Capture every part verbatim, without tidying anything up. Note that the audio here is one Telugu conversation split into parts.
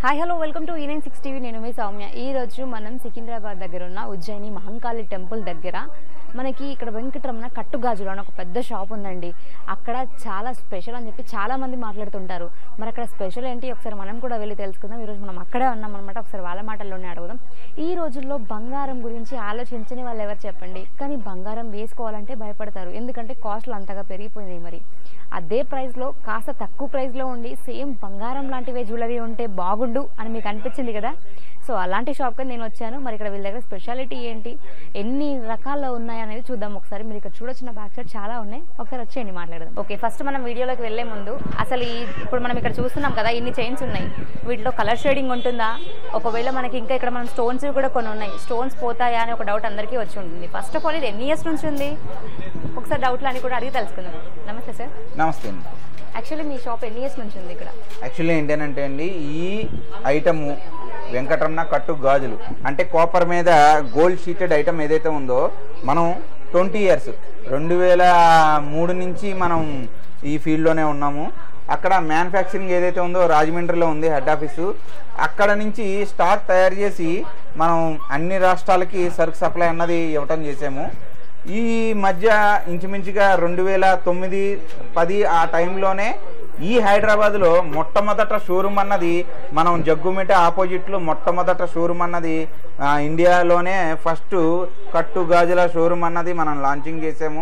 హాయ్ హలో వెల్కమ్ టు ఈ నైన్ సిక్స్ టీవీ. నేను మీ సౌమ్య. ఈ రోజు మనం సికింద్రాబాద్ దగ్గర ఉన్న ఉజ్జయిని మహంకాళి టెంపుల్ దగ్గర మనకి ఇక్కడ వెంకటరమణ కట్టుగాజులు అని ఒక పెద్ద షాప్ ఉందండి. అక్కడ చాలా స్పెషల్ అని చెప్పి చాలా మంది మాట్లాడుతుంటారు. మరి అక్కడ స్పెషల్ ఏంటి ఒకసారి మనం కూడా వెళ్ళి తెలుసుకుందాం. ఈరోజు మనం అక్కడే ఉన్నాం అనమాట. ఒకసారి వాళ్ళ మాటల్లోనే అడుగుదాం. ఈ రోజుల్లో బంగారం గురించి ఆలోచించని వాళ్ళు ఎవరు చెప్పండి, కానీ బంగారం వేసుకోవాలంటే భయపడతారు. ఎందుకంటే కాస్ట్లు అంతగా పెరిగిపోయినాయి. మరి అదే ప్రైస్లో కాస్త తక్కువ ప్రైస్లో ఉండి సేమ్ బంగారం లాంటివే జ్యువెలరీ ఉంటే బాగుండు అని మీకు అనిపించింది కదా. సో అలాంటి షాప్కి నేను వచ్చాను. మరి ఇక్కడ వీళ్ళ దగ్గర స్పెషాలిటీ ఏంటి, ఎన్ని రకాల్లో ఉన్నాయి అనేది చూద్దాం. ఒకసారి మీరు ఇక్కడ చూడొచ్చిన బ్యాక్ సైడ్ చాలా ఉన్నాయి. ఒకసారి వచ్చేయండి మాట్లాడదాం. ఓకే, ఫస్ట్ మనం వీడియోలోకి వెళ్లే ముందు అసలు ఈ ఇప్పుడు మనం ఇక్కడ చూస్తున్నాం కదా, ఇన్ని చైన్స్ ఉన్నాయి. వీటిలో కలర్ షేడింగ్ ఉంటుందా, ఒకవేళ మనకి ఇంకా ఇక్కడ మనం స్టోన్స్ కూడా కొన్ని ఉన్నాయి, స్టోన్స్ పోతాయా అని ఒక డౌట్ అందరికీ వచ్చి ఉంటుంది. ఫస్ట్ ఆఫ్ ఆల్ ఇది ఎన్ని ఇయర్స్ నుంచి ఉంది, ఒకసారి డౌట్లు అని కూడా అడిగి తెలుసుకుందాం. నమస్తే సార్. నమస్తే అండి. యాక్చువల్లీ మీ షాప్ ఎన్ని ఇయర్స్ నుంచి ఉంది ఇక్కడ? యాక్చువల్లీ ఏంటంటే అండి, ఈ ఐటము వెంకటరమణ కట్టు గాజులు అంటే కాపర్ మీద గోల్డ్ షీటెడ్ ఐటమ్ ఏదైతే ఉందో మనం ట్వంటీ ఇయర్స్ రెండు వేల మూడు నుంచి మనం ఈ ఫీల్డ్లోనే ఉన్నాము. అక్కడ మ్యానుఫ్యాక్చరింగ్ ఏదైతే ఉందో రాజమండ్రిలో ఉంది హెడ్ ఆఫీసు. అక్కడ నుంచి స్టాక్ తయారు చేసి మనం అన్ని రాష్ట్రాలకి సరుకు సప్లై అన్నది ఇవ్వటం చేసాము. ఈ మధ్య ఇంచుమించుగా రెండు వేల తొమ్మిది పది ఆ టైంలోనే ఈ హైదరాబాద్లో మొట్టమొదట షోరూమ్ అన్నది మనం జగ్గుమిట ఆపోజిట్లో మొట్టమొదట షోరూమ్ అన్నది ఇండియాలోనే ఫస్ట్ కట్టు గాజుల షోరూమ్ అన్నది మనం లాంచింగ్ చేసాము.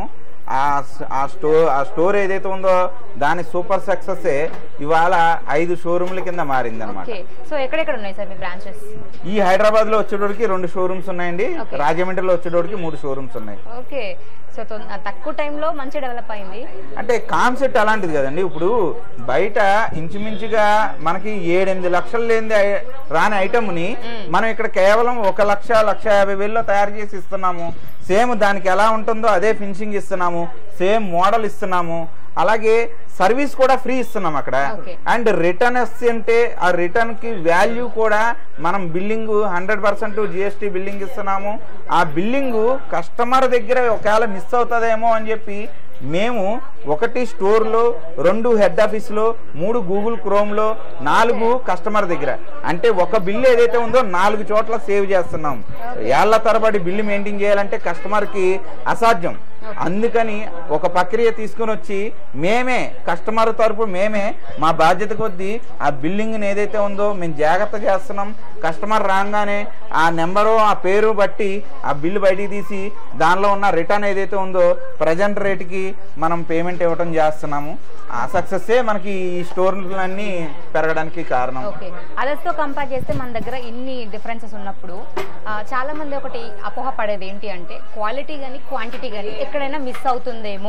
ఆ స్టోర్ ఆ స్టోర్ ఏదైతే ఉందో దాని సూపర్ సక్సెస్ ఇవాళ ఐదు షోరూమ్ల కింద మారింది అనమాట. సో ఎక్కడెక్కడ ఉన్నాయి సార్ మీ బ్రాంచెస్? ఈ హైదరాబాద్ లో వచ్చేటోడికి రెండు షోరూమ్స్ ఉన్నాయండి, రాజమండ్రిలో వచ్చేటోడికి మూడు షోరూమ్స్ ఉన్నాయి. ఓకే, సో తక్కువ టైంలో మంచి డెవలప్ అయింది. అంటే కాన్సెప్ట్ అలాంటిది కదండి. ఇప్పుడు బయట ఇంచుమించుగా మనకి ఏడెనిమిది లక్షలు లేని రాని ఐటమ్ని మనం ఇక్కడ కేవలం ఒక లక్ష లక్ష యాభై వేలలో తయారు చేసి ఇస్తున్నాము. సేమ్ దానికి ఎలా ఉంటుందో అదే ఫినిషింగ్ ఇస్తున్నాము, సేమ్ మోడల్ ఇస్తున్నాము, అలాగే సర్వీస్ కూడా ఫ్రీ ఇస్తున్నాం అక్కడ. అండ్ రిటర్న్ అంటే ఆ రిటర్న్ కి వాల్యూ కూడా మనం billing hundred percent GST billing ఇస్తున్నాము. ఆ బిల్లింగ్ కస్టమర్ దగ్గర ఒకవేళ మిస్ అవుతుందేమో అని చెప్పి మేము ఒకటి స్టోర్లో, రెండు హెడ్ ఆఫీస్లో, మూడు గూగుల్ క్రోమ్లో, నాలుగు కస్టమర్ దగ్గర, అంటే ఒక బిల్లు ఏదైతే ఉందో నాలుగు చోట్ల సేవ్ చేస్తున్నాం. ఏళ్ల తరబడి బిల్లు మెయింటైన్ చేయాలంటే కస్టమర్కి అసాధ్యం. అందుకని ఒక ప్రక్రియ తీసుకుని వచ్చి మేమే కస్టమర్ తరపు మేమే మా బాధ్యత కొద్దీ ఆ బిల్లింగ్ని ఏదైతే ఉందో మేము జాగ్రత్త చేస్తున్నాం. కస్టమర్ రాగానే ఆ నెంబరు ఆ పేరు బట్టి ఆ బిల్లు బయటికి తీసి దానిలో ఉన్న రిటర్న్ ఏదైతే ఉందో ప్రజెంట్ రేటుకి మనం పేమెంట్ ఇవ్వటం చేస్తున్నాము. ఆ సక్సెస్సే మనకి ఈ స్టోర్లన్నీ పెరగడానికి కారణం. ఓకే, అదర్స్తో కంపేర్ చేస్తే మన దగ్గర ఇన్ని డిఫరెన్సెస్ ఉన్నప్పుడు చాలా మంది ఒకటి అపోహ పడేది ఏంటి అంటే క్వాలిటీ కానీ క్వాంటిటీ కానీ ఎక్కడైనా మిస్ అవుతుందేమో.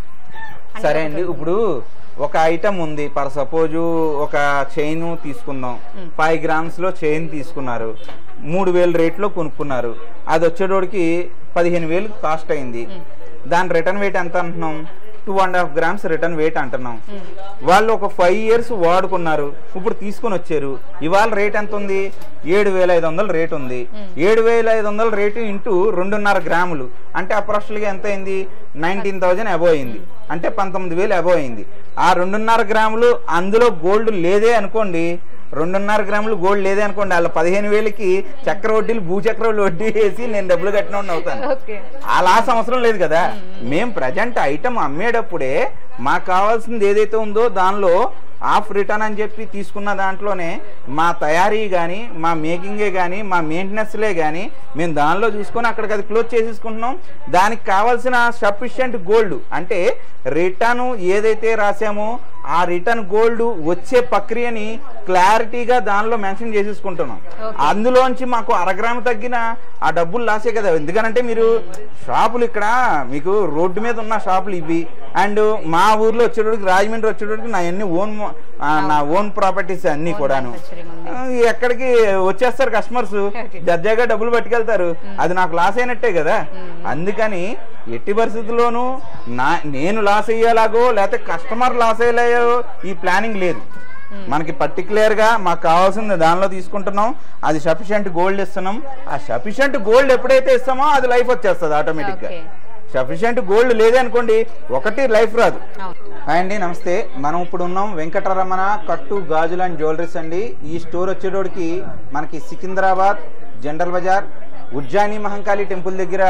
సరే అండి, ఇప్పుడు ఒక ఐటమ్ ఉంది, ఫర్ సపోజు ఒక చైన్ తీసుకుందాం, ఫైవ్ గ్రామ్స్ లో చైన్ తీసుకున్నారు, మూడు వేలు రేట్లో కొనుక్కున్నారు, అది వచ్చేటోడికి పదిహేను వేలు కాస్ట్ అయింది. దాని రిటర్న్ వెయిట్ ఎంత అంటున్నాం? Two and half grams return weight అంటున్నాం. వాళ్ళు ఒక ఫైవ్ ఇయర్స్ వాడుకున్నారు, ఇప్పుడు తీసుకుని వచ్చారు, ఇవాళ రేట్ ఎంత ఉంది? ఏడు వేల ఐదు వందల రేట్ ఉంది. ఏడు వేల ఐదు వందల రేటు ఇంటూ రెండున్నర గ్రాములు అంటే అప్రాక్సిమేట్గా ఎంత అయింది? నైన్టీన్ థౌజండ్ అబోవ్ అయింది, అంటే పంతొమ్మిది వేలు అబోవ్ అయింది. ఆ రెండున్నర గ్రాములు అందులో గోల్డ్ లేదే అనుకోండి, రెండున్నర గ్రాములు గోల్డ్ లేదే అనుకోండి, వాళ్ళ పదిహేను వేలకి చక్ర వడ్డీలు భూచక్ర వడ్డీ వేసి నేను డబ్బులు కట్టిన అవుతాను. అలా అవసరం లేదు కదా. మేము ప్రజెంట్ ఐటమ్ అమ్మేటప్పుడే మాకు కావాల్సింది ఏదైతే ఉందో దానిలో ఆఫ్ రిటర్న్ అని చెప్పి తీసుకున్న దాంట్లోనే మా తయారీ కానీ, మా మేకింగే కానీ, మా మెయింటెనెన్స్లే కానీ మేము దానిలో చూసుకొని అక్కడికి అది క్లోజ్ చేసేసుకుంటున్నాం. దానికి కావాల్సిన సఫిషియంట్ గోల్డ్ అంటే రిటర్న్ ఏదైతే రాసామో ఆ రిటర్న్ గోల్డ్ వచ్చే ప్రక్రియని క్లారిటీగా దానిలో మెన్షన్ చేసేసుకుంటున్నాం. అందులోంచి మాకు అరగ్రాము తగ్గిన ఆ డబ్బులు లాసే కదా. ఎందుకనంటే మీరు షాపులు ఇక్కడ మీకు రోడ్డు మీద ఉన్న షాపులు ఇవి, అండ్ మా ఊర్లో వచ్చేటోడికి రాజమండ్రి వచ్చేటోడికి నా అన్ని ఓన్ నా ఓన్ ప్రాపర్టీస్ అన్ని కూడాను. ఎక్కడికి వచ్చేస్తారు కస్టమర్స్, దర్జాగా డబ్బులు పట్టుకెళ్తారు, అది నాకు లాస్ అయినట్టే కదా. అందుకని ఎట్టి పరిస్థితుల్లోనూ నా నేను లాస్ అయ్యేలాగో లేకపోతే కస్టమర్ లాస్ అయ్యేలాగో ఈ ప్లానింగ్ లేదు. మనకి పర్టికులర్ గా మాకు కావాల్సింది దానిలో తీసుకుంటున్నాం, అది సఫిషియంట్ గోల్డ్ ఇస్తున్నాం. ఆ సఫిషియంట్ గోల్డ్ ఎప్పుడైతే ఇస్తామో అది లైఫ్ వచ్చేస్తుంది ఆటోమేటిక్ గా. సఫిషియెంట్ గోల్డ్ లేదనుకోండి ఒకటి లైఫ్ రాదు. హాయ్ అండి, నమస్తే. మనం ఇప్పుడు ఉన్నాం వెంకటరమణ కట్టు గాజులు అండ్ జ్యువెలరీస్ అండి. ఈ స్టోర్ వచ్చేటోడికి మనకి సికింద్రాబాద్ జనరల్ బజార్ ఉజ్జయిని మహంకాళి టెంపుల్ దగ్గర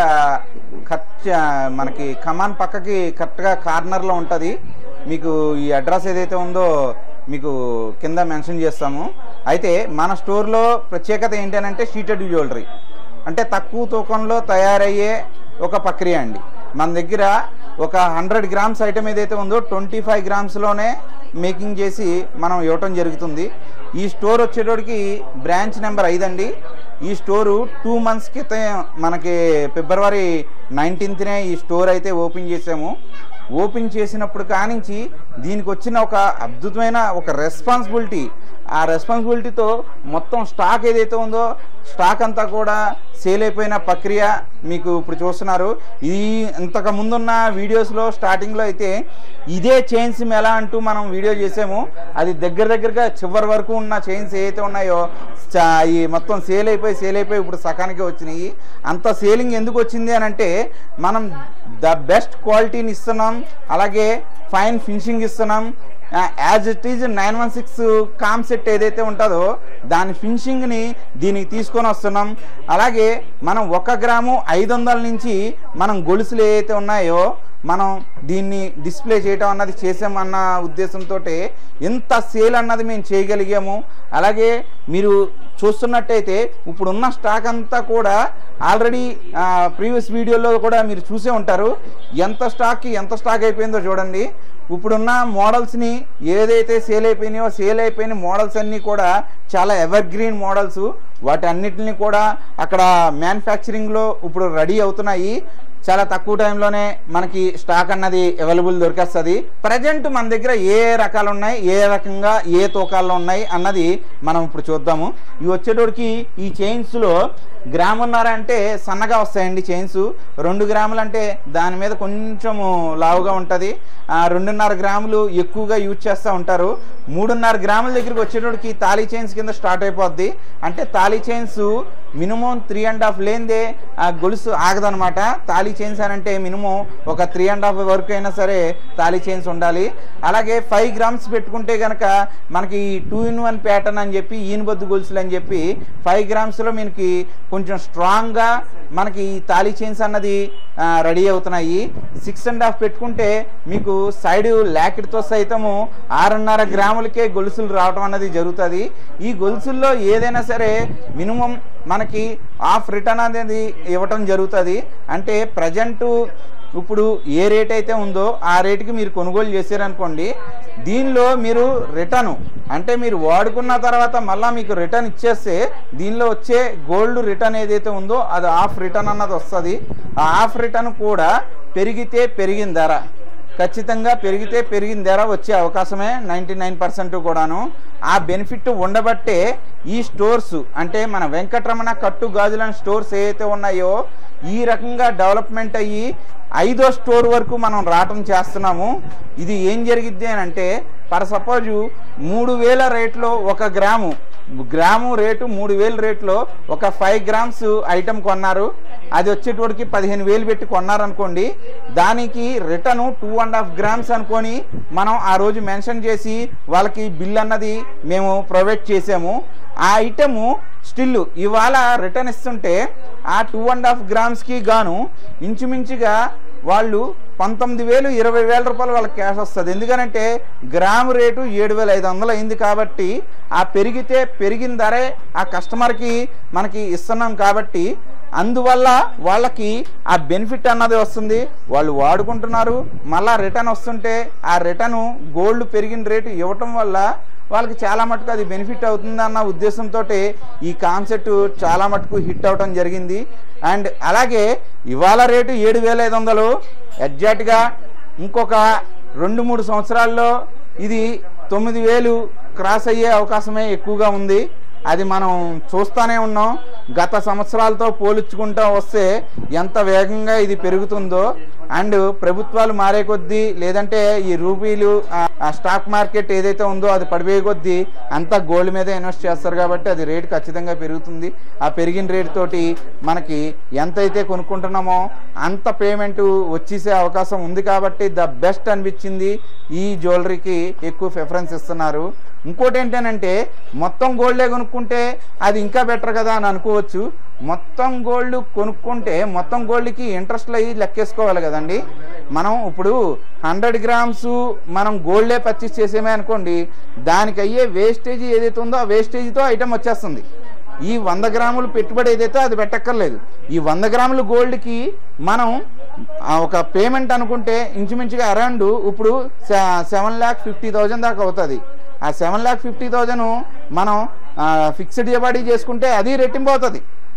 ఖర్చు మనకి కమాన్ పక్కకి కరెక్ట్గా కార్నర్లో ఉంటుంది. మీకు ఈ అడ్రస్ ఏదైతే ఉందో మీకు కింద మెన్షన్ చేస్తాము. అయితే మన స్టోర్లో ప్రత్యేకత ఏంటంటే షీటెడ్ జ్యువెలరీ అంటే తక్కువ తూకంలో తయారయ్యే ఒక ప్రక్రియ అండి. మన దగ్గర ఒక హండ్రెడ్ గ్రామ్స్ ఐటమ్ ఏదైతే ఉందో ట్వంటీ ఫైవ్ గ్రామ్స్లోనే మేకింగ్ చేసి మనం ఇవ్వటం జరుగుతుంది. ఈ స్టోర్ వచ్చేటోడికి బ్రాంచ్ నెంబర్ ఐదు అండి. ఈ స్టోరు టూ మంత్స్ క్రితం మనకి ఫిబ్రవరి నైన్టీన్త్నే ఈ స్టోర్ అయితే ఓపెన్ చేసాము. ఓపెన్ చేసినప్పుడు కానించి దీనికి వచ్చిన ఒక అద్భుతమైన ఒక రెస్పాన్సిబిలిటీ, ఆ రెస్పాన్సిబిలిటీతో మొత్తం స్టాక్ ఏదైతే ఉందో స్టాక్ అంతా కూడా సేల్ అయిపోయిన ప్రక్రియ మీకు ఇప్పుడు చూస్తున్నారు. ఈ ఇంతకు ముందున్న వీడియోస్లో స్టార్టింగ్లో అయితే ఇదే చైన్స్ ఎలా అంటూ మనం వీడియో చేసాము. అది దగ్గర దగ్గరగా చివరి వరకు ఉన్న చైన్స్ ఏవైతే ఉన్నాయో ఈ మొత్తం సేల్ అయిపోయి సేల్ అయిపోయి ఇప్పుడు సకానికి వచ్చినాయి. అంత సేలింగ్ ఎందుకు వచ్చింది అని అంటే మనం ద బెస్ట్ క్వాలిటీని ఇస్తున్నాం, అలాగే ఫైన్ ఫినిషింగ్ ఇస్తున్నాం. As it is nine one six కామ్ సెట్ ఏదైతే ఉంటుందో దాని ఫినిషింగ్ని దీనికి తీసుకొని వస్తున్నాం. అలాగే మనం ఒక గ్రాము ఐదు వందల నుంచి మనం గొలుసులు ఏవైతే ఉన్నాయో మనం దీన్ని డిస్ప్లే చేయటం అన్నది చేసామన్న ఉద్దేశంతో ఎంత సేల్ అన్నది మేము చేయగలిగాము. అలాగే మీరు చూస్తున్నట్టయితే ఇప్పుడున్న స్టాక్ అంతా కూడా ఆల్రెడీ ప్రీవియస్ వీడియోలో కూడా మీరు చూసే ఉంటారు. ఎంత స్టాక్కి ఎంత స్టాక్ అయిపోయిందో చూడండి. ఇప్పుడున్న మోడల్స్ని ఏదైతే సేల్ అయిపోయినాయో సేల్ అయిపోయిన మోడల్స్ అన్నీ కూడా చాలా ఎవర్ గ్రీన్ మోడల్స్. వాటి అన్నిటిని కూడా అక్కడ మ్యానుఫ్యాక్చరింగ్లో ఇప్పుడు రెడీ అవుతున్నాయి. చాలా తక్కువ టైంలోనే మనకి స్టాక్ అన్నది అవైలబుల్ దొరికేస్తుంది. ప్రజెంట్ మన దగ్గర ఏ రకాలు ఉన్నాయి, ఏ రకంగా ఏ తూకాల్లో ఉన్నాయి అన్నది మనం ఇప్పుడు చూద్దాము. ఇవి వచ్చేటోడికి ఈ చైన్స్లో గ్రామున్నర అంటే సన్నగా వస్తాయండి చైన్స్. రెండు గ్రాములు అంటే దాని మీద కొంచెము లావుగా ఉంటుంది. రెండున్నర గ్రాములు ఎక్కువగా యూజ్ చేస్తూ ఉంటారు. మూడున్నర గ్రాముల దగ్గరికి వచ్చేటోడికి తాళీ చైన్స్ కింద స్టార్ట్ అయిపోద్ది. అంటే తాళీ chains minimum three and half లేనిదే ఆ గొలుసు ఆగదనమాట. తాళీ చైన్స్ అని అంటే మినిమం ఒక త్రీ అండ్ హాఫ్ వరకు అయినా సరే తాళీ చైన్స్ ఉండాలి. అలాగే ఫైవ్ గ్రామ్స్ పెట్టుకుంటే కనుక మనకి టూ ఇన్ వన్ ప్యాటర్న్ అని చెప్పి ఈనబద్దు గొలుసులు అని చెప్పి ఫైవ్ గ్రామ్స్లో మనకి కొంచెం స్ట్రాంగ్గా మనకి తాళీ చైన్స్ అన్నది రెడీ అవుతున్నాయి. సిక్స్ అండ్ హాఫ్ పెట్టుకుంటే మీకు సైడ్ లాకెట్తో సైతము ఆరున్నర గ్రాములకే గొలుసులు రావడం అన్నది జరుగుతుంది. ఈ గొలుసుల్లో ఏదైనా సరే మినిమం మనకి హాఫ్ రిటర్న్ అనేది ఇవ్వటం జరుగుతుంది. అంటే ప్రజెంటు ఇప్పుడు ఏ రేట్ అయితే ఉందో ఆ రేటుకి మీరు కొనుగోలు చేశారనుకోండి, దీనిలో మీరు రిటర్న్ అంటే మీరు వాడుకున్న తర్వాత మళ్ళీ మీకు రిటర్న్ ఇచ్చేస్తే దీనిలో వచ్చే గోల్డ్ రిటర్న్ ఏదైతే ఉందో అది హాఫ్ రిటర్న్ అన్నది వస్తుంది. ఆ హాఫ్ రిటర్న్ కూడా పెరిగితే పెరిగిన ధర, ఖచ్చితంగా పెరిగితే పెరిగిన ధర వచ్చే అవకాశమే నైంటీ నైన్ పర్సెంట్ కూడాను. ఆ బెనిఫిట్ ఉండబట్టే ఈ స్టోర్స్ అంటే మన వెంకటరమణ కట్టు గాజులని స్టోర్స్ ఏవైతే ఉన్నాయో ఈ రకంగా డెవలప్మెంట్ అయ్యి ఐదో స్టోర్ వరకు మనం రావటం చేస్తున్నాము. ఇది ఏం జరిగిద్ది అని అంటే ఫర్ సపోజ్ మూడు వేల రేట్లో ఒక గ్రాము గ్రాము రేటు మూడు వేల రేట్లో ఒక ఫైవ్ గ్రామ్స్ ఐటమ్ కొన్నారు, అది వచ్చేటోడికి పదిహేను వేలు పెట్టి కొన్నారనుకోండి, దానికి return two and half grams అనుకొని మనం ఆ రోజు మెన్షన్ చేసి వాళ్ళకి బిల్ అన్నది మేము ప్రొవైడ్ చేసాము. ఆ ఐటము స్టిల్ ఇవాళ రిటర్న్ ఇస్తుంటే ఆ టూ అండ్ హాఫ్ గ్రామ్స్కి గాను ఇంచుమించుగా వాళ్ళు పంతొమ్మిది వేలు ఇరవై వేల రూపాయలు వాళ్ళకి క్యాష్ వస్తుంది. ఎందుకనంటే గ్రాము రేటు ఏడు వేల ఐదు వందలు అయింది కాబట్టి ఆ పెరిగితే పెరిగిన ధరే ఆ కస్టమర్కి మనకి ఇస్తున్నాం కాబట్టి అందువల్ల వాళ్ళకి ఆ బెనిఫిట్ అన్నది వస్తుంది. వాళ్ళు వాడుకుంటున్నారు, మళ్ళా రిటర్న్ వస్తుంటే ఆ రిటర్ను గోల్డ్ పెరిగిన రేటు ఇవ్వటం వల్ల వాళ్ళకి చాలా మటుకు అది బెనిఫిట్ అవుతుంది అన్న ఉద్దేశంతో ఈ కాన్సెప్ట్ చాలా మటుకు హిట్ అవటం జరిగింది. అండ్ అలాగే ఇవాళ రేటు ఏడు వేల ఐదు వందలు ఎగ్జాక్ట్గా ఇంకొక రెండు మూడు సంవత్సరాల్లో ఇది తొమ్మిది వేలు క్రాస్ అయ్యే అవకాశమే ఎక్కువగా ఉంది. అది మనం చూస్తూనే ఉన్నాం. గత సంవత్సరాలతో పోల్చుకుంటూ వస్తే ఎంత వేగంగా ఇది పెరుగుతుందో. అండ్ ప్రభుత్వాలు మారే కొద్దీ లేదంటే ఈ రూపీలు స్టాక్ మార్కెట్ ఏదైతే ఉందో అది పడిపోయే కొద్దీ అంతా గోల్డ్ మీద ఇన్వెస్ట్ చేస్తారు కాబట్టి అది రేటు ఖచ్చితంగా పెరుగుతుంది. ఆ పెరిగిన రేటు తోటి మనకి ఎంతైతే కొనుక్కుంటున్నామో అంత పేమెంట్ వచ్చేసే అవకాశం ఉంది కాబట్టి ద బెస్ట్ అనిపించింది. ఈ జ్యువెలరీకి ఎక్కువ ప్రిఫరెన్స్ ఇస్తున్నారు. ఇంకోటి ఏంటంటే మొత్తం గోల్డే కొనుక్కుంటే అది ఇంకా బెటర్ కదా అని అనుకోవచ్చు. మొత్తం గోల్డ్ కొనుక్కుంటే మొత్తం గోల్డ్కి ఇంట్రెస్ట్లు అయ్యి లెక్కేసుకోవాలి కదండి. మనం ఇప్పుడు హండ్రెడ్ గ్రామ్స్ మనం గోల్డే పర్చేస్ చేసేమే అనుకోండి, దానికి అయ్యే వేస్టేజ్ ఏదైతే ఉందో ఆ వేస్టేజ్తో ఐటమ్ వచ్చేస్తుంది. ఈ వంద గ్రాములు పెట్టుబడి ఏదైతే అది పెట్టక్కర్లేదు. ఈ వంద గ్రాములు గోల్డ్కి మనం ఒక పేమెంట్ అనుకుంటే ఇంచుమించుగా అరౌండ్ ఇప్పుడు సెవెన్ ల్యాక్ ఫిఫ్టీ థౌజండ్ దాకా అవుతుంది. ఆ సెవెన్ ల్యాక్ ఫిఫ్టీ థౌజండ్ మనం ఫిక్స్డ్ డిపాజిట్ చేసుకుంటే అది రెట్టింపు అవుతుంది.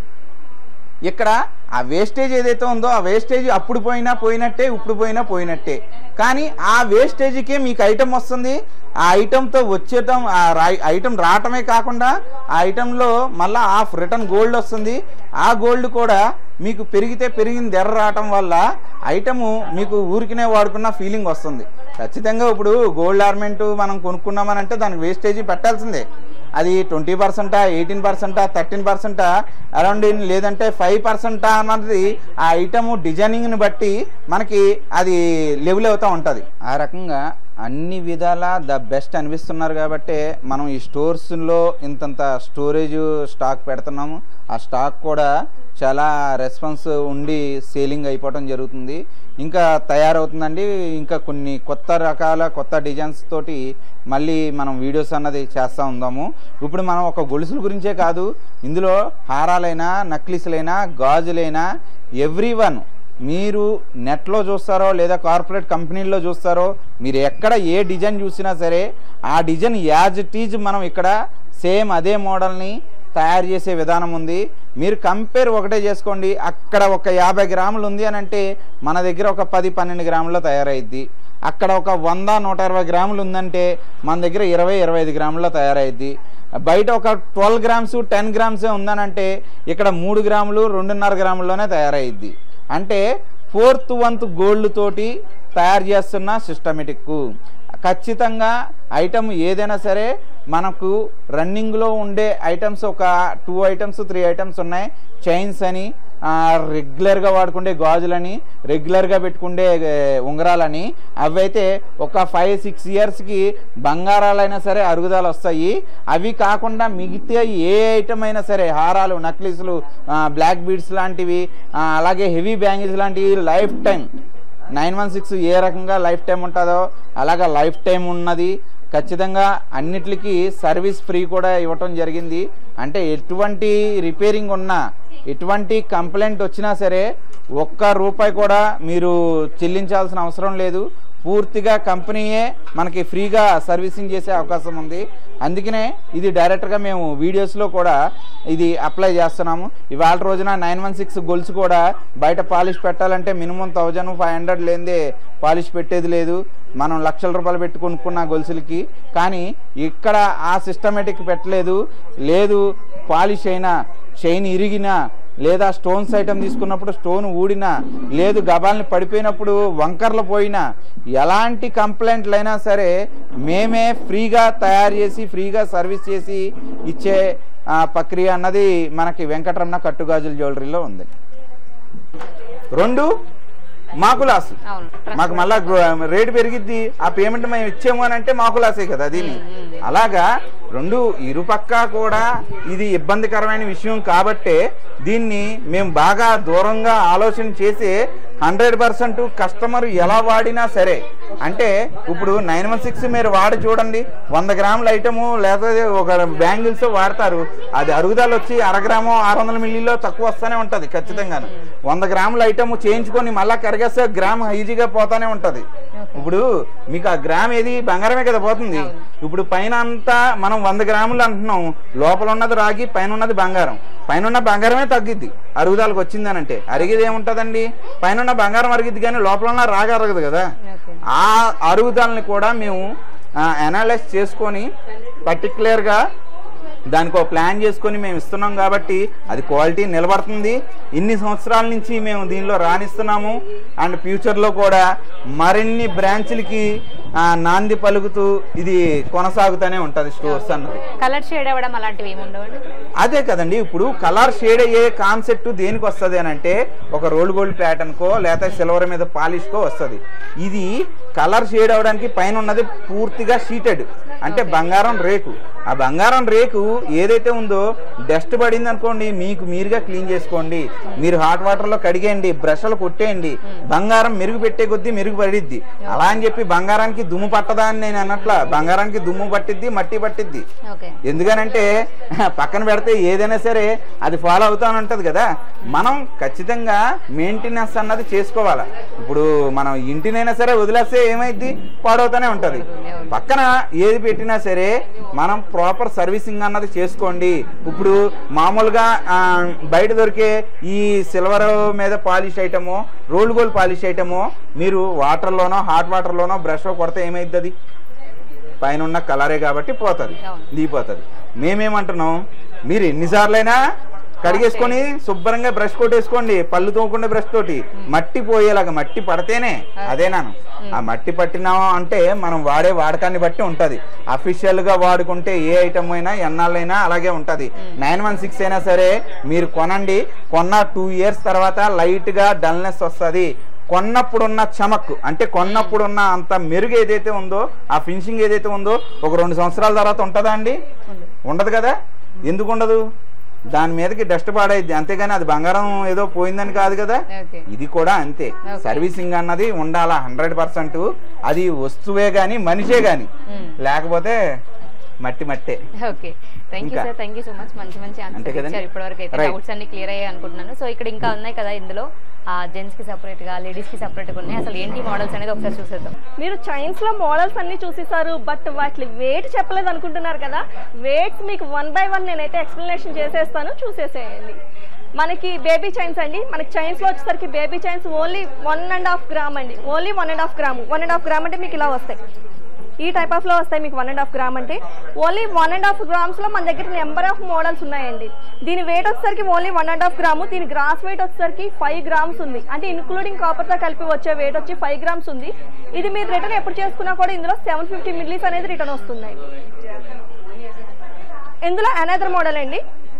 ఇక్కడ ఆ వేస్టేజ్ ఏదైతే ఉందో ఆ వేస్టేజ్ అప్పుడు పోయినా పోయినట్టే, ఇప్పుడు పోయినా పోయినట్టే. కానీ ఆ వేస్టేజ్కే మీకు ఐటమ్ వస్తుంది. ఆ ఐటమ్తో వచ్చేటం ఆ ఐటమ్ రావటమే కాకుండా ఆ ఐటంలో మళ్ళీ హాఫ్ రిటర్న్ గోల్డ్ వస్తుంది. ఆ గోల్డ్ కూడా మీకు పెరిగితే పెరిగింది ఎర్ర రావటం వల్ల ఐటము మీకు ఊరికినే వాడుకున్న ఫీలింగ్ వస్తుంది. ఖచ్చితంగా ఇప్పుడు గోల్డ్ ఆర్నమెంట్ మనం కొనుక్కున్నామని అంటే దానికి వేస్టేజ్ పెట్టాల్సిందే. అది ట్వంటీ పర్సెంటా, ఎయిటీన్ పర్సెంటా, థర్టీన్ పర్సెంటా, అరౌండ్ లేదంటే ఫైవ్ పర్సెంటా అన్నది ఆ ఐటమ్ డిజైనింగ్ని బట్టి మనకి అది లెవెల్ అవుతూ ఉంటుంది. ఆ రకంగా అన్ని విధాల ద బెస్ట్ అనిపిస్తున్నారు కాబట్టి మనం ఈ స్టోర్స్లో ఇంతంత స్టోరేజ్ స్టాక్ పెడుతున్నాము. ఆ స్టాక్ కూడా చాలా రెస్పాన్స్ ఉండి సేలింగ్ అయిపోవడం జరుగుతుంది. ఇంకా తయారవుతుందండి. ఇంకా కొన్ని కొత్త రకాల కొత్త డిజైన్స్ తోటి మళ్ళీ మనం వీడియోస్ అన్నది చేస్తూ ఉందాము. ఇప్పుడు మనం ఒక గొలుసుల గురించే కాదు, ఇందులో హారాలైనా, నక్లీసులైనా, గాజులైనా ఎవ్రీ వన్ మీరు నెట్లో చూస్తారో లేదా కార్పొరేట్ కంపెనీల్లో చూస్తారో, మీరు ఎక్కడ ఏ డిజైన్ చూసినా సరే ఆ డిజైన్ యాజ్ ఇట్ ఈజ్ మనం ఇక్కడ సేమ్ అదే మోడల్ని తయారు చేసే విధానం ఉంది. మీరు కంపేర్ ఒకటే చేసుకోండి. అక్కడ ఒక యాభై గ్రాములు ఉంది అని అంటే మన దగ్గర ఒక పది పన్నెండు గ్రాముల్లో తయారైద్ది. అక్కడ ఒక వంద నూట ఇరవై గ్రాములు ఉందంటే మన దగ్గర ఇరవై ఇరవై ఐదు గ్రాముల్లో తయారైద్ది. బయట ఒక ట్వెల్వ్ గ్రామ్స్ టెన్ గ్రామ్సే ఉందనంటే ఇక్కడ మూడు గ్రాములు రెండున్నర గ్రాముల్లోనే తయారైద్ది. అంటే ఫోర్త్ వంత్ గోల్డ్ తోటి తయారు చేస్తున్న సిస్టమేటిక్. ఖచ్చితంగా ఐటమ్ ఏదైనా సరే మనకు రన్నింగ్లో ఉండే ఐటమ్స్ ఒక టూ ఐటమ్స్ త్రీ ఐటమ్స్ ఉన్నాయి. చైన్స్ అని, రెగ్యులర్గా వాడుకుండే గాజులని, రెగ్యులర్గా పెట్టుకుండే ఉంగరాలని, అవైతే ఒక ఫైవ్ సిక్స్ ఇయర్స్కి బంగారాలైనా సరే అరుగుదల వస్తాయి. అవి కాకుండా మిగతా ఏ ఐటమ్ అయినా సరే హారాలు, నక్లీసులు, బ్లాక్ బీడ్స్ లాంటివి, అలాగే హెవీ బ్యాంగిల్స్ లాంటివి lifetime nine one six ఏ రకంగా లైఫ్ టైం ఉంటుందో అలాగా లైఫ్ టైం ఉన్నది. ఖచ్చితంగా అన్నిటికీ సర్వీస్ ఫ్రీ కూడా ఇవ్వటం జరిగింది. అంటే ఎటువంటి రిపేరింగ్ ఉన్నా, ఎటువంటి కంప్లైంట్ వచ్చినా సరే ఒక్క రూపాయి కూడా మీరు చెల్లించాల్సిన అవసరం లేదు. పూర్తిగా కంపెనీయే మనకి ఫ్రీగా సర్వీసింగ్ చేసే అవకాశం ఉంది. అందుకనే ఇది డైరెక్ట్గా మేము వీడియోస్లో కూడా ఇది అప్లై చేస్తున్నాము. ఇవాళ రోజున నైన్ వన్ సిక్స్ గొలుసు కూడా బయట పాలిష్ పెట్టాలంటే మినిమం థౌజండ్ ఫైవ్ హండ్రెడ్ లేనిదే పాలిష్ పెట్టేది లేదు. మనం లక్షల రూపాయలు పెట్టి కొనుక్కున్న గొలుసులకి. కానీ ఇక్కడ ఆ సిస్టమేటిక్ పెట్టలేదు. లేదు పాలిష్ అయినా, చైన్ ఇరిగినా, లేదా స్టోన్స్ ఐటమ్ తీసుకున్నప్పుడు స్టోన్ ఊడినా, లేదు గబాల్ని పడిపోయినప్పుడు వంకర్లు పోయినా, ఎలాంటి కంప్లైంట్లు అయినా సరే మేమే ఫ్రీగా తయారు చేసి ఫ్రీగా సర్వీస్ చేసి ఇచ్చే ప్రక్రియ అన్నది మనకి వెంకటరమణ కట్టుగాజుల జ్యువెలరీలో ఉంది. రెండు మాకు లాస్. మాకు మళ్ళా రేటు పెరిగిద్ది, ఆ పేమెంట్ మేము ఇచ్చాము అని అంటే మాకు లాసే కదా దీన్ని. అలాగా రెండు ఇరుపక్క కూడా ఇది ఇబ్బందికరమైన విషయం కాబట్టే దీన్ని మేము బాగా దూరంగా ఆలోచన చేసి హండ్రెడ్ పర్సెంట్ కస్టమర్ ఎలా వాడినా సరే, అంటే ఇప్పుడు నైన్ వన్ సిక్స్ మీరు వాడి చూడండి, వంద గ్రాముల ఐటము లేకపోతే ఒక బ్యాంగిల్స్ వాడతారు, అది అరుగుదల వచ్చి అరగ్రాము ఆరు వందల మిల్లీలో తక్కువ వస్తూనే ఉంటుంది ఖచ్చితంగా. వంద గ్రాముల ఐటమ్ చేయించుకొని మళ్ళా కరిగేస్తే గ్రామ్ ఈజీగా పోతానే ఉంటుంది. ఇప్పుడు మీకు ఆ గ్రామ్ ఏది బంగారమే కదా పోతుంది. ఇప్పుడు పైన అంతా మనం వంద గ్రాములు అంటున్నాం, లోపల ఉన్నది రాగి, పైన ఉన్నది బంగారం. పైన ఉన్న బంగారమే తగ్గిద్ది అరుగుదలకు వచ్చిందని అంటే. అరిగిది ఏముంటుందండి, పైన ఉన్న బంగారం అరిగిద్ది కానీ లోపల ఉన్న రాగి అరగదు కదా. ఆ అరుగుదలని కూడా మేము అనలైజ్ చేసుకొని పర్టికులర్గా దానికి ఒక ప్లాన్ చేసుకొని మేము ఇస్తున్నాం కాబట్టి అది క్వాలిటీ నిలబడుతుంది. ఇన్ని సంవత్సరాల నుంచి మేము దీనిలో రాణిస్తున్నాము. అండ్ ఫ్యూచర్లో కూడా మరిన్ని బ్రాంచ్లకి నాంది పలుకుతూ ఇది కొనసాగుతూనే ఉంటుంది స్టోర్స్ అన్నది. కలర్ షేడ్ అవ్వడం అలాంటివి ఏమి ఉండవండి? అదే కదండి, ఇప్పుడు కలర్ షేడ్ అయ్యే కాన్సెప్ట్ దేనికి వస్తుంది అని అంటే ఒక రోల్ గోల్డ్ ప్యాటర్న్కో లేకపోతే సిల్వర్ మీద పాలిష్కో వస్తుంది. ఇది కలర్ షేడ్ అవడానికి పైన ఉన్నది పూర్తిగా షీటెడ్ అంటే బంగారం రేకు. ఆ బంగారం రేకు ఏదైతే ఉందో డస్ట్ పడింది అనుకోండి, మీకు మీరుగా క్లీన్ చేసుకోండి. మీరు హాట్ వాటర్లో కడిగేయండి, బ్రష్లు కొట్టేయండి, బంగారం మెరుగు పెట్టే కొద్దీ మెరుగు పడిద్ది. అలా అని చెప్పి బంగారానికి దుమ్ము పట్టదా అని నేను అన్నట్ల, బంగారానికి దుమ్ము పట్టిద్ది, మట్టి పట్టిద్ది. ఎందుకనంటే పక్కన పెడితే ఏదైనా సరే అది ఫాలో అవుతానే ఉంటది కదా. మనం ఖచ్చితంగా మెయింటెనెన్స్ అన్నది చేసుకోవాలి. ఇప్పుడు మనం ఇంటినైనా సరే వదిలేస్తే ఏమైద్ది, పాడవుతూనే ఉంటది. పక్కన ఏది పెట్టినా సరే మనం ప్రాపర్ సర్వీసింగ్ అన్నది చేసుకోండి. ఇప్పుడు మామూలుగా బయట దొరికే ఈ సిల్వర్ మీద పాలిష్ ఐటమో రోల్ గోల్డ్ పాలిష్ ఐటమో మీరు వాటర్లోనో హాట్ వాటర్లోనో బ్రష్ కొడితే ఏమైద్ది, అది పైన ఉన్న కలరే కాబట్టి పోతుంది, దిగిపోతుంది. మేమేమంటున్నాం, మీరు ఎన్నిసార్లైనా కడిగేసుకొని శుభ్రంగా బ్రష్ కొట్టేసుకోండి, పళ్ళు తోముకుండే బ్రష్ తోటి. మట్టి పోయేలాగా, మట్టి పడితేనే అదేనాను. ఆ మట్టి పట్టినామో అంటే మనం వాడే వాడకాన్ని బట్టి ఉంటది. అఫీషియల్ గా వాడుకుంటే ఏ ఐటమ్ అయినా ఎన్నాళ్ళైనా అలాగే ఉంటది. నైన్ వన్ సిక్స్ అయినా సరే మీరు కొనండి, కొన్న టూ ఇయర్స్ తర్వాత లైట్ గా డల్నెస్ వస్తుంది. కొన్నప్పుడున్న చమక్ అంటే కొన్నప్పుడున్న అంత మెరుగు ఏదైతే ఉందో, ఆ ఫినిషింగ్ ఏదైతే ఉందో ఒక రెండు సంవత్సరాల తర్వాత ఉంటుందా అండి? ఉండదు కదా. ఎందుకు ఉండదు? దాని మీదకి డస్ట్ పాడైద్ది, అంతేగాని అది బంగారం ఏదో పోయిందని కాదు కదా. ఇది కూడా అంతే. సర్వీసింగ్ అన్నది ఉండాలా హండ్రెడ్ పర్సెంట్. అది వస్తువే గాని మనిషే గాని, లేకపోతే మట్టి మట్టే. Okay, thank you sir, thank you so much. మంచి మంచి ఆన్సర్ ఇచ్చారు ఇప్పటివరకు అయితే. డౌట్స్ అన్ని క్లియర్ అయ్యాయి అనుకుంటున్నాను. సో ఇక్కడ ఇంకా ఉన్నాయి కదా, ఇందులో జెంట్స్ కి సెపరేట్ గా లేడీస్ కి సెపరేట్ గా ఉన్నాయి. అసలు ఏంటి మోడల్స్ అనేది ఒకసారి చూసేద్దాం. మీరు చైన్స్ లో మోడల్స్ అన్ని చూసేసారు, బట్ వాటి వెయిట్ చెప్పలేదు అనుకుంటున్నారు కదా. వెయిట్స్ మీకు వన్ బై వన్ నేనైతే ఎక్స్ప్లెనేషన్ చేసేస్తాను, చూసేసేయండి. మనకి బేబీ చైన్స్ అండి, మనకి చైన్స్ లో వచ్చేసరికి baby chains only one and half gram అండి. Only one and half gram one and half gram అంటే మీకు ఇలా వస్తాయి, ఈ టైప్ ఆఫ్ లో వస్తాయి మీకు వన్ అండ్ హాఫ్ గ్రామ్ అంటే. Only one and half grams లో మన దగ్గర నెంబర్ ఆఫ్ మోడల్స్ ఉన్నాయండి. దీని వెయిట్ వచ్చేసరికి only one and half gram. దీని గ్రాస్ వెయిట్ వచ్చేసరికి ఫైవ్ గ్రామ్స్ ఉంది, అంటే ఇంక్లూడింగ్ కాపర్ తో కలిపి వచ్చే వెయిట్ వచ్చి ఫైవ్ గ్రామ్స్ ఉంది. ఇది మీరు రిటర్న్ ఎప్పుడు చేసుకున్నా కూడా ఇందులో సెవెన్ ఫిఫ్టీ మిల్లీస్ అనేది రిటర్న్ వస్తుందండి. ఇందులో అనదర్ మోడల్ అండి,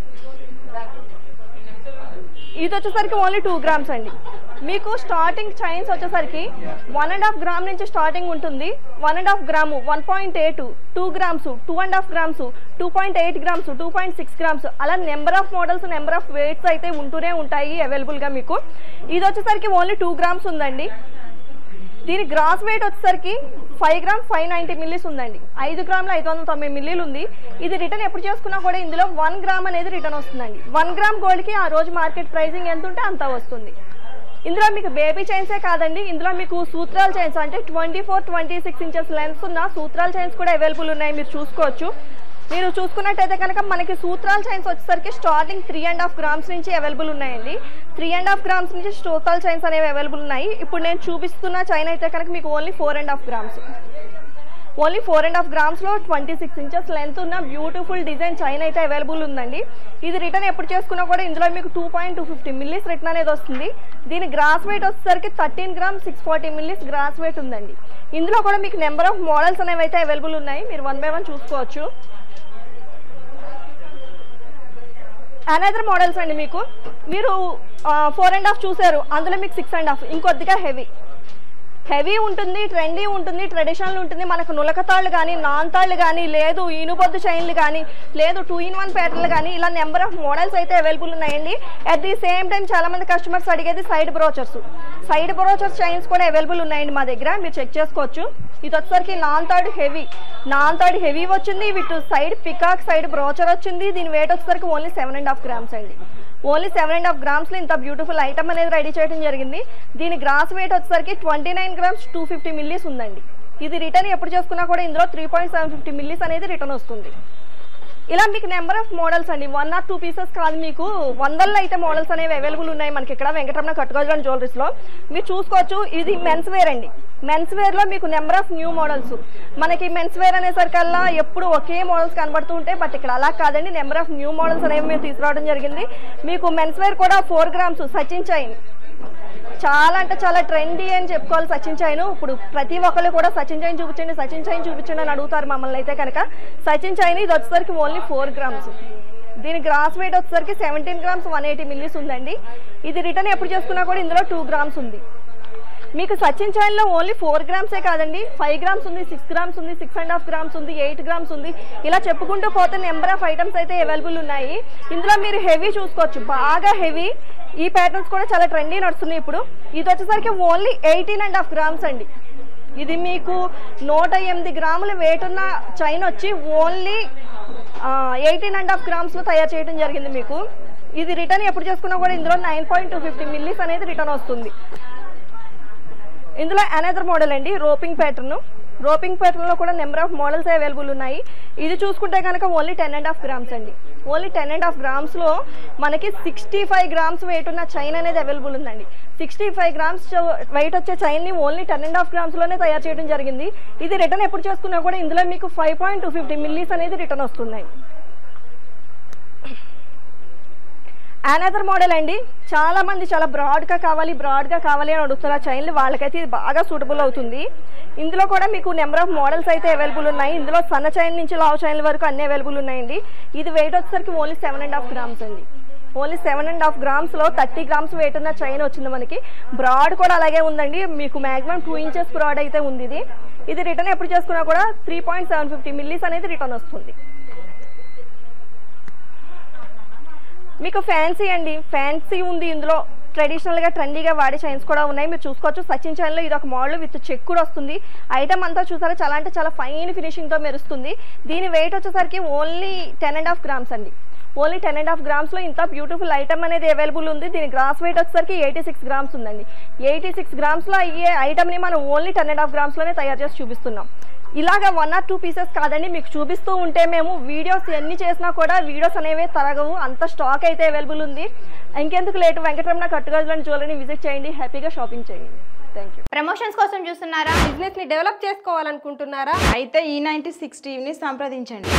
ఇది వచ్చేసరికి ఓన్లీ టూ గ్రామ్స్ అండి. మీకు స్టార్టింగ్ చైన్స్ వచ్చేసరికి వన్ అండ్ హాఫ్ గ్రామ్ నుంచి స్టార్టింగ్ ఉంటుంది. One and half gram, one point eight, two grams, two and half grams, two point eight grams, two point six grams, అలా number of models number of weights అయితే ఉంటూనే ఉంటాయి అవైలబుల్గా మీకు. ఇది వచ్చేసరికి ఓన్లీ టూ గ్రామ్స్ ఉందండి. దీని గ్రాస్ వెయిట్ వచ్చేసరికి five gram five ninety millis ఉందండి. ఐదు గ్రాములు ఐదు వందల తొంభై మిల్లీలు ఉంది. ఇది రిటర్న్ ఎప్పుడు చేసుకున్నా కూడా ఇందులో వన్ గ్రామ్ అనేది రిటర్న్ వస్తుందండి. వన్ గ్రామ్ గోల్డ్కి ఆ రోజు మార్కెట్ ప్రైసింగ్ ఎంత ఉంటే అంత వస్తుంది. ఇందులో మీకు బేబీ చైన్సే కాదండి, ఇందులో మీకు సూత్రాల చైన్స్ అంటే twenty four twenty six inches length ఉన్న సూత్రాల చైన్స్ కూడా అవైలబుల్ ఉన్నాయి, మీరు చూసుకోవచ్చు. మీరు చూసుకున్నట్టయితే కనుక మనకి సూత్రాల చైన్స్ వచ్చేసరికి starting three and half grams నుంచి అవైలబుల్ ఉన్నాయండి. త్రీ అండ్ హాఫ్ గ్రామ్స్ నుంచి సూత్రాల చైన్స్ అనేవి అవైలబుల్ ఉన్నాయి. ఇప్పుడు నేను చూపిస్తున్న చైన్ అయితే కనుక మీకు only four and half grams only four and half grams లో ట్వంటీ సిక్స్ ఇంచెస్ లెంత్ ఉన్న బ్యూటిఫుల్ డిజైన్ చైన్ అయితే అవైలబుల్ ఉందండి. ఇది రిటర్న్ ఎప్పుడు చేసుకున్నా కూడా ఇందులో మీకు two point two fifty millis return అనేది వస్తుంది. దీని గ్రాస్ వెయిట్ వచ్చేసరికి thirteen gram six forty millis gross weight ఉందండి. ఇందులో కూడా మీకు నెంబర్ ఆఫ్ మోడల్స్ అనేవి అయితే అవైలబుల్ ఉన్నాయి, మీరు వన్ బై వన్ చూసుకోవచ్చు. అనదర్ మోడల్స్ అండి, మీకు మీరు ఫోర్ అండ్ హాఫ్ చూసారు, అందులో మీకు సిక్స్ అండ్ హాఫ్ ఇంకొద్దిగా హెవీ హెవీ ఉంటుంది, ట్రెండీ ఉంటుంది, ట్రెడిషనల్ ఉంటుంది. మనకు నులకతాళ్ళు కానీ, నాన్ తాళ్ళు కానీ, లేదు ఇనుబొద్దు చైన్లు కానీ, లేదు టూ ఇన్ వన్ ప్యాటర్న్లు కానీ, ఇలా నెంబర్ ఆఫ్ మోడల్స్ అయితే అవైలబుల్ ఉన్నాయండి. అట్ ది సేమ్ టైం చాలా మంది కస్టమర్స్ అడిగేది side brooches. Side brooches chains కూడా అవైలబుల్ ఉన్నాయండి మా దగ్గర, మీరు చెక్ చేసుకోవచ్చు. ఇది వచ్చేసరికి నాన్ తాడు హెవీ నాన్ తాడు హెవీ వచ్చింది, వీటి సైడ్ పికాక్ సైడ్ బ్రోచర్ వచ్చింది. దీని వెయిట్ వచ్చేసరికి only seven and half grams అండి. Only seven and half grams లో ఇంత బ్యూటిఫుల్ ఐటమ్ అనేది రెడీ చేయడం జరిగింది. దీని గ్రాస్ వెయిట్ వచ్చేసరికి twenty nine grams two fifty millis ఉందండి. ఇది రిటర్న్ ఎప్పుడు చేసుకున్నా కూడా ఇందులో three point seven fifty millis అనేది రిటర్న్ వస్తుంది. ఇలా మీకు నెంబర్ ఆఫ్ మోడల్స్ అండి, వన్ ఆర్ టూ పీసెస్ కాదు, మీకు వందల్లో అయితే మోడల్స్ అనేవి అవైలబుల్ ఉన్నాయి మనకి ఇక్కడ వెంకటరమణ కట్టుగాజుల జ్యువెలరీస్లో. మీరు చూసుకోవచ్చు, ఇది మెన్స్ వేర్ అండి. మెన్స్ వేర్లో మీకు నెంబర్ ఆఫ్ న్యూ మోడల్స్. మనకి మెన్స్ వేర్ అనేసరికల్లా ఎప్పుడు ఒకే మోడల్స్ కనబడుతూ ఉంటాయి, బట్ ఇక్కడ అలా కాదండి, నెంబర్ ఆఫ్ న్యూ మోడల్స్ అనేవి మేము తీసుకురావడం జరిగింది. మీకు మెన్స్ వేర్ కూడా ఫోర్ గ్రామ్స్ సచిన్ చైన్, చాలా అంటే చాలా ట్రెండీ అని చెప్పుకోవాలి సచిన్ చైన్. ఇప్పుడు ప్రతి ఒక్కళ్ళు కూడా సచిన్ చైన్ చూపించండి సచిన్ చైన్ చూపించండి అని అడుగుతారు మమ్మల్ని అయితే కనుక. సచిన్ చైన్ ఇది వచ్చేసరికి ఓన్లీ ఫోర్ గ్రామ్స్. దీని గ్రాస్ వెయిట్ వచ్చేసరికి seventeen grams one eighty millis ఉందండి. ఇది రిటర్న్ ఎప్పుడు చేసుకున్నా కూడా ఇందులో టూ గ్రామ్స్ ఉంది. మీకు సచిన్ చైన్లో ఓన్లీ ఫోర్ గ్రామ్సే కాదండి, ఫైవ్ గ్రామ్స్ ఉంది, సిక్స్ గ్రామ్స్ ఉంది, సిక్స్ అండ్ హాఫ్ గ్రామ్స్ ఉంది, ఎయిట్ గ్రామ్స్ ఉంది. ఇలా చెప్పుకుంటూ పోతే నెంబర్ ఆఫ్ ఐటమ్స్ అయితే అవైలబుల్ ఉన్నాయి. ఇందులో మీరు హెవీ చూసుకోవచ్చు, బాగా హెవీ. ఈ ప్యాటర్న్స్ కూడా చాలా ట్రెండీ నడుస్తున్నాయి ఇప్పుడు. ఇది వచ్చేసరికి only eighteen and half grams అండి. ఇది మీకు నూట ఎనిమిది గ్రాముల వెయిట్ ఉన్న చైన్ వచ్చి ఓన్లీ ఎయిటీన్ అండ్ హాఫ్ గ్రామ్స్లో తయారు చేయడం జరిగింది మీకు. ఇది రిటర్న్ ఎప్పుడు చేసుకున్నా కూడా ఇందులో nine point two fifty millis అనేది రిటర్న్ వస్తుంది. ఇందులో అనదర్ మోడల్ అండి, రోపింగ్ ప్యాటర్న్. రోపింగ్ ప్యాటర్న్లో కూడా నెంబర్ ఆఫ్ మోడల్స్ అవైలబుల్ ఉన్నాయి. ఇది చూసుకుంటే కనుక only ten and half grams అండి. ఓన్లీ టెన్ అండ్ హాఫ్ గ్రామ్స్లో మనకి సిక్స్టీ ఫైవ్ గ్రామ్స్ వెయిట్ ఉన్న చైన్ అనేది అవైలబుల్ ఉందండి. సిక్స్టీ ఫైవ్ గ్రామ్స్ వెయిట్ వచ్చే చైన్ని ఓన్లీ టెన్ అండ్ హాఫ్ గ్రామ్స్లోనే తయారు చేయడం జరిగింది. ఇది రిటర్న్ ఎప్పుడు చేసుకున్నా కూడా ఇందులో మీకు five point two fifty millis అనేది రిటర్న్ వస్తుందండి. అనదర్ మోడల్ అండి, చాలా మంది చాలా బ్రాడ్గా కావాలి బ్రాడ్గా కావాలి అని అడుగుతున్నారు చైన్లు, వాళ్ళకైతే ఇది బాగా సూటబుల్ అవుతుంది. ఇందులో కూడా మీకు నెంబర్ ఆఫ్ మోడల్స్ అయితే అవైలబుల్ ఉన్నాయి. ఇందులో సన్న చైన్ నుంచి లావ్ చైన్ల వరకు అన్ని అవైలబుల్ ఉన్నాయండి. ఇది వెయిట్ వచ్చేసరికి only seven and half grams అండి. ఓన్లీ సెవెన్ అండ్ హాఫ్ గ్రామ్స్లో థర్టీ గ్రామ్స్ వెయిట్ ఉన్న చైన్ వచ్చింది మనకి. బ్రాడ్ కూడా అలాగే ఉందండి, మీకు మ్యాక్సిమం టూ ఇంచెస్ బ్రాడ్ అయితే ఉంది. ఇది ఇది రిటర్న్ ఎప్పుడు చేసుకున్నా కూడా three point seven fifty millis అనేది రిటర్న్ వస్తుంది. మీకు ఫ్యాన్సీ అండి, ఫ్యాన్సీ ఉంది. ఇందులో ట్రెడిషనల్గా ట్రెండీగా వాడే చైన్స్ కూడా ఉన్నాయి. మీరు చూసుకోవచ్చు సచిన్ చైన్లో ఇది ఒక మోడల్ విత్ చెక్ కూడా వస్తుంది. ఐటమ్ అంతా చూసారా చాలా అంటే చాలా ఫైన్ ఫినిషింగ్తో మెరుస్తుంది. దీని వెయిట్ వచ్చేసరికి only ten and half grams అండి. ఓన్లీ టెన్ అండ్ హాఫ్ గ్రామ్స్లో ఇంత బ్యూటిఫుల్ ఐటమ్ అనేది అవైలబుల్ ఉంది. దీని గ్రాస్ వెయిట్ వచ్చేసరికి ఎయిటీ సిక్స్ గ్రామ్స్ ఉందండి. ఎయిటీ సిక్స్ గ్రామ్స్లో అయ్యే ఐటమ్ని మనం ఓన్లీ టెన్ అండ్ హాఫ్ గ్రామ్స్లోనే తయారు చేసి చూపిస్తున్నాం. ఇలాగా వన్ ఆర్ టూ పీసెస్ కాదండి, మీకు చూపిస్తూ ఉంటే మేము వీడియోస్ ఎన్ని చేసినా కూడా వీడియోస్ అనేవి తరగవు, అంత స్టాక్ అయితే అవైలబుల్ ఉంది. ఇంకెందుకు లేటు, వెంకటరమణ కట్టుగాజుల జ్యువెలరీని విజిట్ చేయండి, హ్యాపీగా షాపింగ్ చేయండి. Thank you. ప్రమోషన్స్ కోసం చూస్తున్నారా? బిజినెస్ ని డెవలప్ చేసుకోవాలనుకుంటున్నారా? అయితే ఈ నైన్టీ సిక్స్ టీవీని సంప్రదించండి.